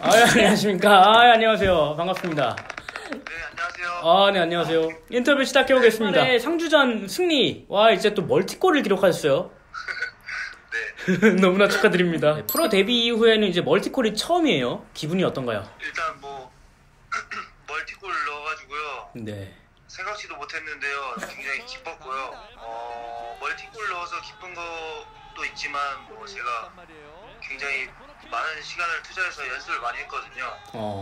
안녕하십니까. 안녕하세요. 반갑습니다. 네, 안녕하세요. 네, 안녕하세요. 인터뷰 시작해보겠습니다. 네, 상주전 승리. 와, 이제 또 멀티골을 기록하셨어요. 네. 너무나 축하드립니다. 네, 프로 데뷔 이후에는 이제 멀티골이 처음이에요. 기분이 어떤가요? 일단 멀티골 넣어가지고요. 네. 생각지도 못했는데요. 굉장히 기뻤고요. 멀티골 넣어서 기쁜 것도 있지만 제가 굉장히 많은 시간을 투자해서 연습을 많이 했거든요.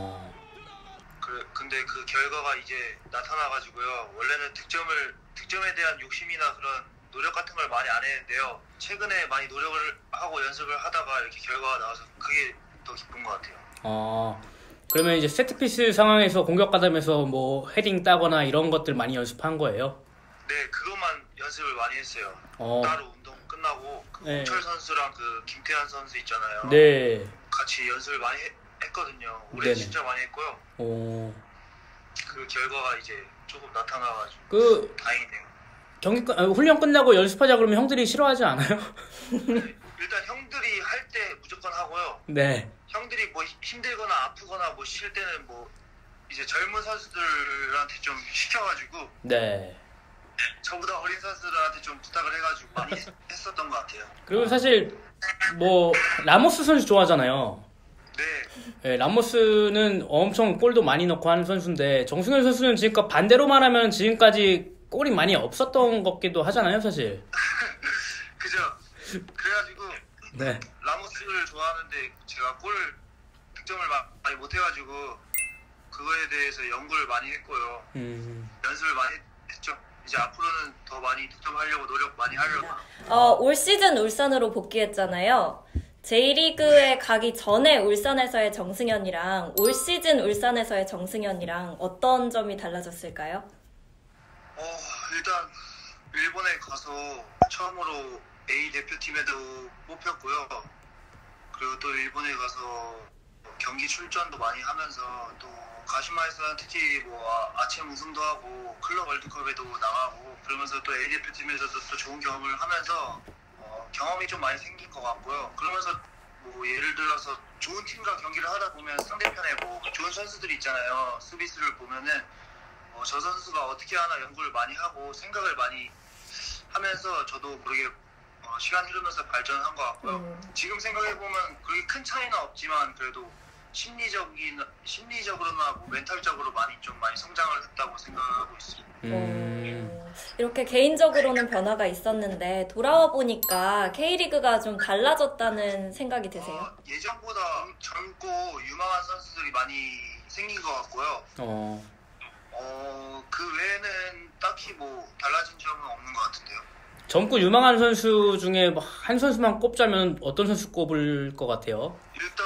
근데 그 결과가 이제 나타나가지고요. 원래는 득점에 대한 욕심이나 그런 노력 같은 걸 많이 안 했는데요. 최근에 많이 노력을 하고 연습을 하다가 이렇게 결과가 나와서 그게 더 기쁜 것 같아요. 그러면 이제 세트피스 상황에서 공격 가담해서 헤딩 따거나 이런 것들 많이 연습한 거예요? 네, 그것만 연습을 많이 했어요. 따로 운동 끝나고 네. 홍철 선수랑 김태환 선수 있잖아요. 네. 같이 연습을 많이 했거든요. 올해 네네. 진짜 많이 했고요. 그 결과가 이제 조금 나타나가지고 다행이네요. 훈련 끝나고 연습하자 그러면 형들이 싫어하지 않아요? 일단 형들이 할 때 무조건 하고요. 네. 형들이 힘들거나 아프거나 쉴 때는 이제 젊은 선수들한테 좀 시켜가지고 네. 저보다 어린 선수들한테 좀 부탁을 해가지고 많이 했었던 것 같아요. 그리고 사실 라모스 선수 좋아하잖아요. 네. 라모스는 엄청 골도 많이 넣고 하는 선수인데 정승현 선수는 지금까지 반대로만 하면 지금까지 골이 많이 없었던 것 같기도 하잖아요, 사실. 그죠. 그래가지고 네. 라모스를 좋아하는데 제가 득점을 많이 못해가지고 그거에 대해서 연구를 많이 했고요. 연습을 많이 했죠. 이제 앞으로는 더 많이 득점하려고 노력 많이 하려고. 올 시즌 울산으로 복귀했잖아요. J리그에 가기 전에 울산에서의 정승현이랑 올 시즌 울산에서의 정승현이랑 어떤 점이 달라졌을까요? 일단 일본에 가서 처음으로 A 대표팀에도 뽑혔고요. 그리고 또 일본에 가서 경기 출전도 많이 하면서 또 가시마에서는 특히 아침 우승도 하고 클럽 월드컵에도 나가고 그러면서 또 A 대표팀에서도 또 좋은 경험을 하면서 경험이 좀 많이 생긴 것 같고요. 그러면서 예를 들어서 좋은 팀과 경기를 하다 보면 상대편에 좋은 선수들이 있잖아요. 수비수를 보면은 저 선수가 어떻게 하나 연구를 많이 하고 생각을 많이 하면서 저도 모르게 시간 흐르면서 발전한 것 같고요. 지금 생각해보면 그렇게 큰 차이는 없지만 그래도 심리적으로나 멘탈적으로 많이 성장을 했다고 생각하고 있습니다. 이렇게 개인적으로는 변화가 있었는데 돌아와 보니까 K리그가 좀 달라졌다는 생각이 드세요? 예전보다 젊고 유망한 선수들이 많이 생긴 것 같고요. 그 외에는 딱히 달라진 점은 없는 것 같은데요. 젊고 유망한 선수 중에 한 선수만 꼽자면 어떤 선수 꼽을 것 같아요? 일단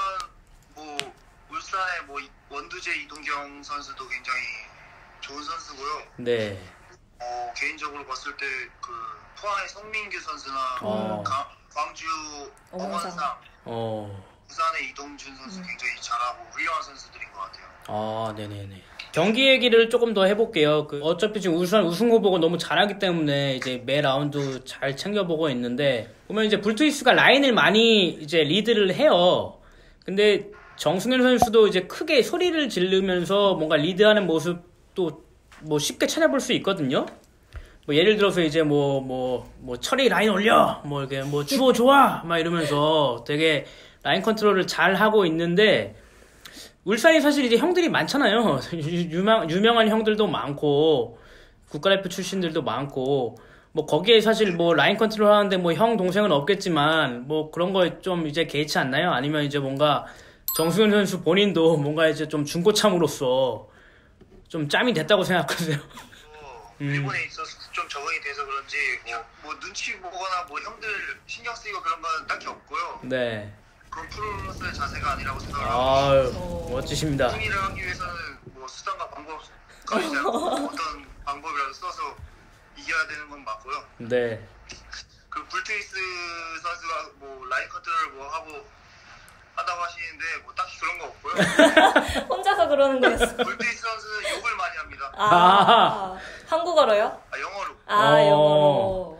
울산의 원두재 이동경 선수도 굉장히 좋은 선수고요. 네. 개인적으로 봤을 때 포항의 성민규 선수나 광주 엄원상, 부산의 이동준 선수 굉장히 잘하고 훌륭한 선수들인 것 같아요. 네네네. 경기 얘기를 조금 더 해볼게요. 어차피 지금 울산 우승 후보가 너무 잘하기 때문에 이제 매 라운드 잘 챙겨보고 있는데 보면 이제 불투이스가 라인을 많이 이제 리드를 해요. 근데 정승현 선수도 이제 크게 소리를 지르면서 뭔가 리드하는 모습도 쉽게 찾아볼 수 있거든요. 예를 들어서 이제 철이 라인 올려, 이렇게 주워 좋아, 막 이러면서 되게 라인 컨트롤을 잘 하고 있는데 울산이 사실 이제 형들이 많잖아요. 유명한 형들도 많고 국가대표 출신들도 많고 거기에 사실 라인 컨트롤 하는데 형 동생은 없겠지만 그런 거에 좀 이제 개의치 않나요? 아니면 이제 뭔가 정승현 선수 본인도 뭔가 이제 좀 중고참으로서 좀 짬이 됐다고 생각하세요? 일본에 있어서 좀 적응이 돼서 그런지 눈치 보거나 형들 신경 쓰이고 그런 건 딱히 없고요. 네. 그건 프로로서의 자세가 아니라고 생각하고 멋지십니다. 승리를 하기 위해서는 수단과 방법까지 어떤 방법이라도 써서 이겨야 되는 건 맞고요. 네. 불트위스 선수가 라인 컨트롤을 하고 한다고 하시는데 딱히 그런 거 없고요. 혼자서 그러는 거였어. 불트위스 선수는 욕을 많이 합니다. 한국어로요? 영어로. 영어로.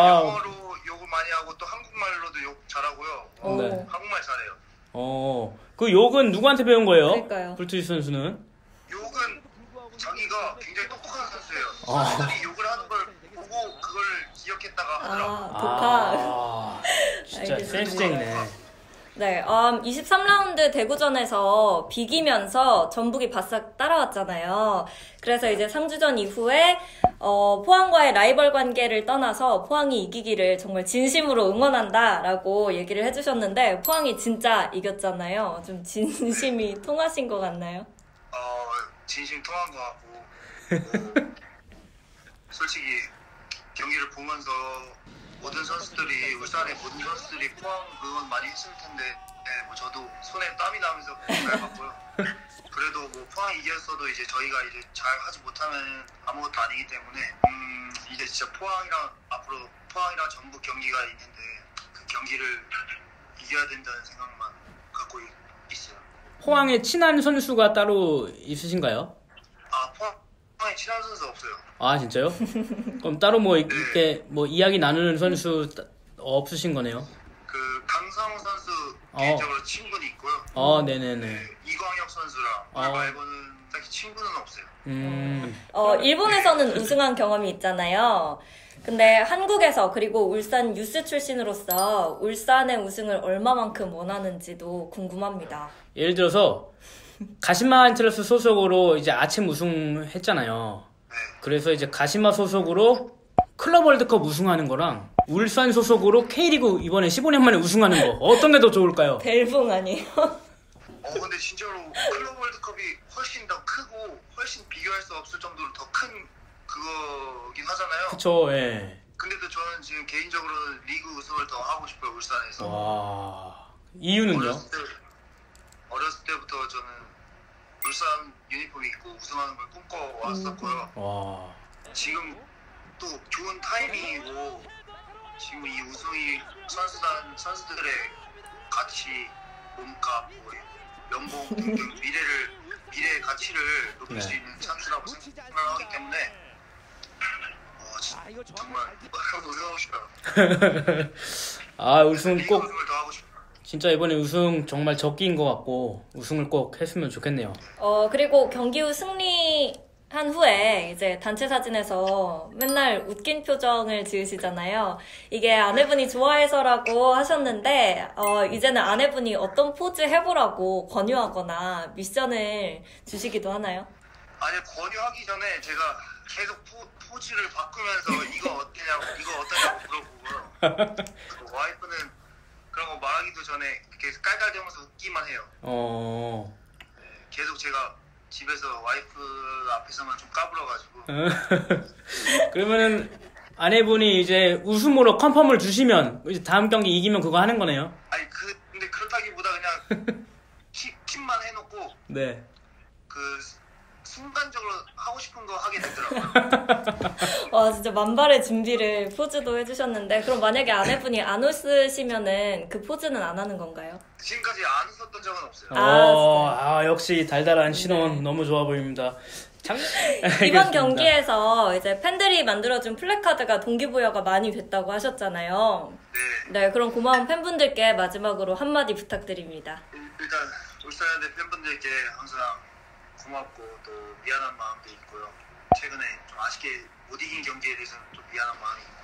영어로 욕을 많이 하고 또 한국말로도 욕 잘하고요. 네. 한국말 잘해요. 그 욕은 누구한테 배운 거예요? 그러니까요. 불투이스 선수는? 욕은 자기가 굉장히 똑똑한 선수예요. 아. 선수들이 욕을 하는 걸 보고 그걸 기억했다가 하더라고요. 독학. 진짜 알겠습니다. 센스쟁이네. 네, 23라운드 대구전에서 비기면서 전북이 바싹 따라왔잖아요. 그래서 이제 3주전 이후에 포항과의 라이벌 관계를 떠나서 포항이 이기기를 정말 진심으로 응원한다라고 얘기를 해주셨는데 포항이 진짜 이겼잖아요. 좀 진심이 통하신 것 같나요? 진심 통한 것 같고 솔직히 경기를 보면서 모든 선수들이 울산의 모든 선수들이 포항 응원 많이 했을 텐데 뭐 저도 손에 땀이 나면서 잘 봤고요. 그래도 뭐 포항이 이겼어도 이제 저희가 이제 잘 하지 못하면 아무것도 아니기 때문에 이제 진짜 앞으로 포항이랑 전북 경기가 있는데 그 경기를 이겨야 된다는 생각만 갖고 있어요. 포항에 친한 선수가 따로 있으신가요? 포항에 친한 선수 없어요. 아 진짜요? 그럼 따로 뭐 이렇게 뭐 이야기 나누는 선수 없으신 거네요? 그 강상우 선수 개인적으로 친분이 있고요. 네네네. 이광혁 선수랑 그 말고는 딱히 친분은 없어요. 일본에서는 우승한 경험이 있잖아요. 근데 한국에서 그리고 울산 유스 출신으로서 울산의 우승을 얼마만큼 원하는지도 궁금합니다. 예를 들어서 가시마 안틀러스 소속으로 이제 아침 우승했잖아요. 네. 그래서 이제 가시마 소속으로 클럽 월드컵 우승하는 거랑 울산 소속으로 K리그 이번에 15년 만에 우승하는 거 어떤 게 더 좋을까요? 벨붕 아니에요? 근데 진짜로 클럽 월드컵이 훨씬 더 크고 훨씬 비교할 수 없을 정도로 더 큰 그거긴 하잖아요. 그쵸, 예. 근데도 저는 지금 개인적으로는 리그 우승을 더 하고 싶어요, 울산에서. 와, 이유는요? 어렸을 때부터 저는 울산 유니폼 입고 우승하는 걸 꿈꿔왔었고요. 와. 지금 또 좋은 타이밍이고 지금 이 우승이 선수들의 가치, 몸값, 뭐 연봉 등등 미래의 가치를 높일 수 있는 찬스라고 생각하기 때문에 정말 우승하고 싶어요. 우승 리그 꼭 우승을 더 하고 싶어요. 진짜 이번에 우승 정말 적기인 것 같고 우승을 꼭 했으면 좋겠네요. 그리고 경기 후 승리한 후에 이제 단체 사진에서 맨날 웃긴 표정을 지으시잖아요. 이게 아내분이 좋아해서라고 하셨는데 이제는 아내분이 어떤 포즈 해보라고 권유하거나 미션을 주시기도 하나요? 아니 권유하기 전에 제가 계속 포즈를 바꾸면서 이거 어떠냐고 물어보고요. 와이프는 그런 거 말하기도 전에 계속 깔깔대면서 웃기만 해요. 계속 제가 집에서 와이프 앞에서만 좀 까불어가지고. 그러면은 아내분이 이제 웃음으로 컨펌을 주시면 이제 다음 경기 이기면 그거 하는 거네요. 아니 근데 그렇다기보다 그냥 팁만 해놓고 네. 그 순간적으로 하고 싶은 거 하게 되더라고요. 와 진짜 만발의 준비를 포즈도 해주셨는데 그럼 만약에 아내분이 안 웃으시면은 그 포즈는 안 하는 건가요? 지금까지 안 웃었던 적은 없어요. 역시 달달한 신혼 너무 좋아 보입니다. 이번 경기에서 이제 팬들이 만들어준 플래카드가 동기부여가 많이 됐다고 하셨잖아요. 네, 그럼 고마운 팬분들께 마지막으로 한마디 부탁드립니다. 일단 울산현대 팬분들께 항상 고맙고 또 미안한 마음도 있고요. 최근에 좀 아쉽게 못 이긴 경기에 대해서는 좀 미안한 마음이 있고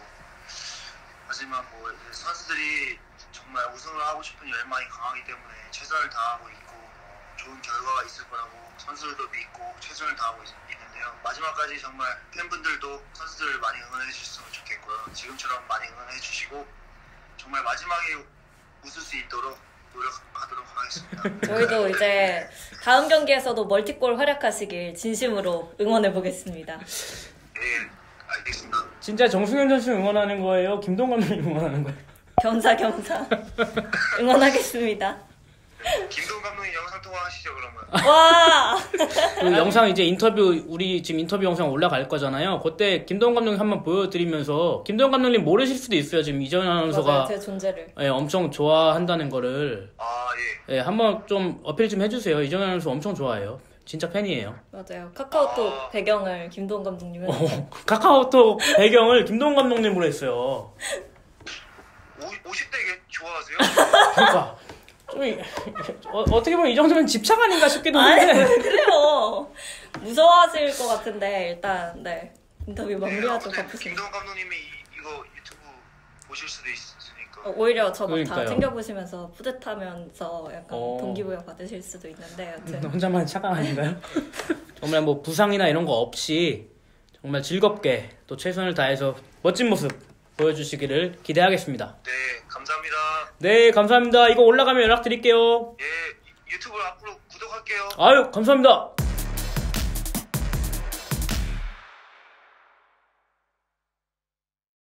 하지만 뭐 선수들이 정말 우승을 하고 싶은 열망이 강하기 때문에 최선을 다하고 있고 좋은 결과가 있을 거라고 선수들도 믿고 최선을 다하고 있는데요. 마지막까지 정말 팬분들도 선수들을 많이 응원해 주셨으면 좋겠고요. 지금처럼 많이 응원해 주시고 정말 마지막에 웃을 수 있도록 노력하도록 하겠습니다. 저희도 이제 다음 경기에서도 멀티골 활약하시길 진심으로 응원해 보겠습니다. 네, 알겠습니다. 진짜 정승현 선수 응원하는 거예요? 김동 감독님 응원하는 거예요? 겸사겸사 응원하겠습니다. 김동 감독님 영상 통화하시죠 그러면. 와. 그 영상 이제 우리 지금 인터뷰 영상 올라갈 거잖아요. 그때 김동 감독님 한번 보여드리면서 김동 감독님 모르실 수도 있어요. 지금 이정현 아나운서가 맞아요, 제 존재를. 예, 엄청 좋아한다는 거를 예. 한번 좀 어필 좀 해주세요. 이정현 아나운서 엄청 좋아해요. 진짜 팬이에요. 맞아요. 카카오톡 배경을 김도훈 감독님 해주세요. 카카오톡 배경을 김동 감독님으로 했어요. 50대 좋아하세요? 그러니까 어떻게 보면 이 정도면 집착 아닌가 싶기도 아니, 한데. 왜 그래요? 무서워하실 것 같은데, 일단, 네. 인터뷰 마무리하죠, 바쁘시니까. 김동원 감독님이 이거 유튜브 보실 수도 있으니까. 오히려 저 막 다 그러니까요. 챙겨보시면서 뿌듯하면서 약간 어. 동기부여 받으실 수도 있는데, 여튼. 혼자만 착각 아닌가요? 정말 뭐 부상이나 이런 거 없이 정말 즐겁게 또 최선을 다해서 멋진 모습 보여주시기를 기대하겠습니다. 네, 감사합니다. 네, 감사합니다. 이거 올라가면 연락드릴게요. 예, 유튜브 앞으로 구독할게요. 아유, 감사합니다.